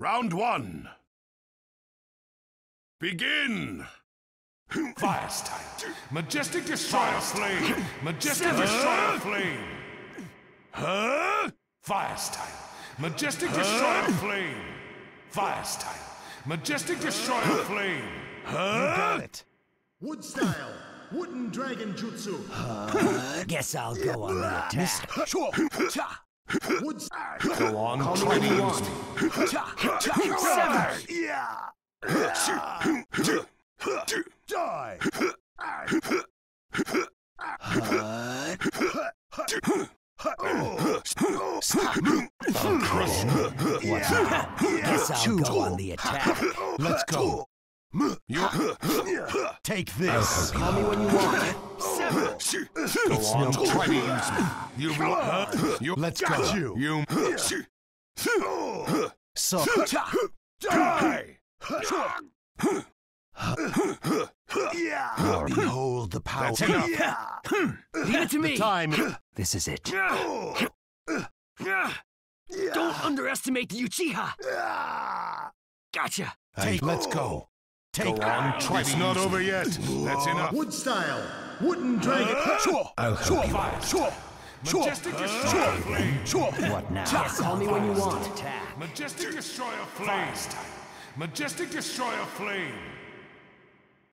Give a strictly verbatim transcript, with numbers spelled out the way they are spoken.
Round one. Begin! Fire style. Majestic Destroyer Flame. Majestic Destroyer Flame. Huh? Fire style. Majestic Destroyer Flame. Fire style. Majestic Destroyer Flame. Huh? You got it. Wood style. Wooden Dragon Jutsu. Uh, guess I'll go on the attack. Wood style. Go on, try to use me. Sever! Yeah. Die. Guess I'll go on the attack. Let's go. You Take this. Call me when you want. Sever! go on, try to use me. You uh, you Let's go. you You. So. die. Behold the power. That's enough. Leave it to me! Time. This is it. Don't underestimate the Uchiha! Gotcha! Take. Let's go. Take. Go on, try It's to not use over me. yet. That's enough. Wood style. Wooden Dragon. I'll help you. Fire style. Majestic Destroyer Flame. What now? Yes, call me when you want. Attack. Majestic Destroyer Flame. Majestic Destroyer Flame.